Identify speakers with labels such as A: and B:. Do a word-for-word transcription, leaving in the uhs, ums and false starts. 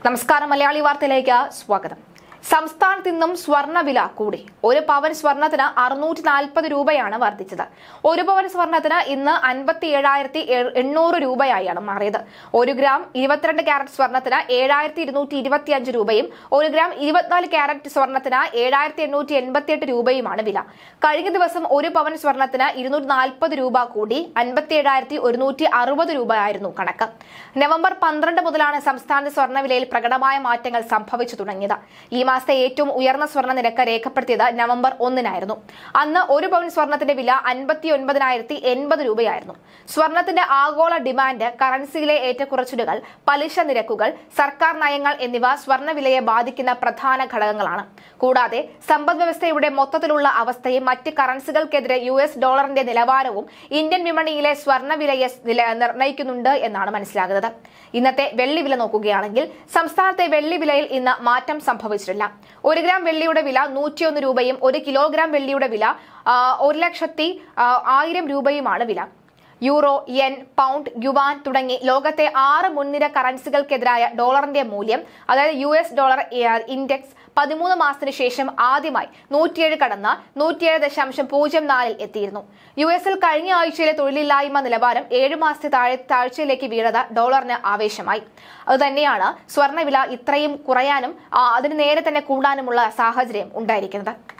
A: നമസ്കാരം മലയാളി വാർത്തയിലേക്ക് സ്വാഗതം. സംസ്ഥാനത്ത് നിന്നും സ്വർണ്ണവില കൂടി. ഒരു പവൻ സ്വർണത്തിന് അറുന്നൂറ്റി നാൽപ്പത് രൂപയാണ് വർദ്ധിച്ചത്. ഒരു പവൻ സ്വർണത്തിന് ഇന്ന് അൻപത്തി ഏഴായിരത്തി എണ്ണൂറ് രൂപയായാണ് മാറിയത്. ഒരു ഗ്രാം ഇരുപത്തിരണ്ട് ക്യാരറ്റ് സ്വർണത്തിന് ഏഴായിരത്തി ഇരുന്നൂറ്റി ഇരുപത്തി അഞ്ച് രൂപയും ഒരു ഗ്രാം ഇരുപത്തിനാല് ക്യാരറ്റ് സ്വർണത്തിന് ഏഴായിരത്തി എണ്ണൂറ്റി എൺപത്തി എട്ട് രൂപയുമാണ് വില. കഴിഞ്ഞ ദിവസം ഒരു പവൻ സ്വർണത്തിന് ഇരുന്നൂറ്റി നാൽപ്പത് രൂപ കൂടി അൻപത്തി ഏഴായിരത്തി ഒരുന്നൂറ്റി അറുപത് രൂപയായിരുന്നു കണക്ക്. നവംബർ പന്ത്രണ്ട് മുതലാണ് സംസ്ഥാന സ്വർണ്ണവിലയിൽ പ്രകടമായ മാറ്റങ്ങൾ സംഭവിച്ചു തുടങ്ങിയത്. ഈ മാസത്തെ ഏറ്റവും ഉയർന്ന സ്വർണ്ണ നിരക്ക് രേഖപ്പെടുത്തിയത് നവംബർ ഒന്നിനായിരുന്നു. അന്ന് ഒരു പവൻ സ്വർണത്തിന്റെ വില അൻപത്തി ഒൻപതിനായിരത്തി എൺപത് രൂപയായിരുന്നു. സ്വർണത്തിന്റെ ആഗോള ഡിമാൻഡ്, കറൻസിയിലെ ഏറ്റക്കുറച്ചിലുകൾ, പലിശ നിരക്കുകൾ, സർക്കാർ നയങ്ങൾ എന്നിവ സ്വർണ്ണവിലയെ ബാധിക്കുന്ന പ്രധാന ഘടകങ്ങളാണ്. കൂടാതെ സമ്പദ് വ്യവസ്ഥയുടെ മൊത്തത്തിലുള്ള അവസ്ഥയും മറ്റ് കറൻസികൾക്കെതിരെ യു എസ് ഡോളറിന്റെ നിലവാരവും ഇന്ത്യൻ വിപണിയിലെ സ്വർണ്ണവിലയെ നിർണ്ണയിക്കുന്നുണ്ട് എന്നാണ് മനസ്സിലാകുന്നത്. ഇന്നത്തെ വെള്ളി വില നോക്കുകയാണെങ്കിൽ സംസ്ഥാനത്തെ വെള്ളി വിലയിൽ ഇന്ന് മാറ്റം സംഭവിച്ചിട്ടില്ല. ഒരു ഗ്രാം വെള്ളിയുടെ വില നൂറ്റിയൊന്ന് രൂപയും ഒരു കിലോഗ്രാം വെള്ളിയുടെ വില ഒരു ലക്ഷത്തി ആയിരം രൂപയുമാണ് വില. യൂറോ, യെൻ, പൗണ്ട്, യുവാൻ തുടങ്ങി ലോകത്തെ ആറ് മുൻനിര കറൻസികൾക്കെതിരായ ഡോളറിന്റെ മൂല്യം, അതായത് യു എസ് ഡോളർ ഇൻഡെക്സ് പതിമൂന്ന് മാസത്തിന് ശേഷം ആദ്യമായി നൂറ്റിയേഴ് കടന്ന് നൂറ്റിയേഴ് ദശാംശം പൂജ്യം നാലിൽ എത്തിയിരുന്നു. യു എസിൽ കഴിഞ്ഞ ആഴ്ചയിലെ തൊഴിലില്ലായ്മ നിലവാരം ഏഴ് മാസത്തെ താഴെ താഴ്ചയിലേക്ക് വീണത് ഡോളറിന് ആവേശമായി. അതുതന്നെയാണ് സ്വർണ്ണവില ഇത്രയും കുറയാനും അതിന് നേരെ തന്നെ കൂടാനുമുള്ള സാഹചര്യം ഉണ്ടായിരിക്കുന്നത്.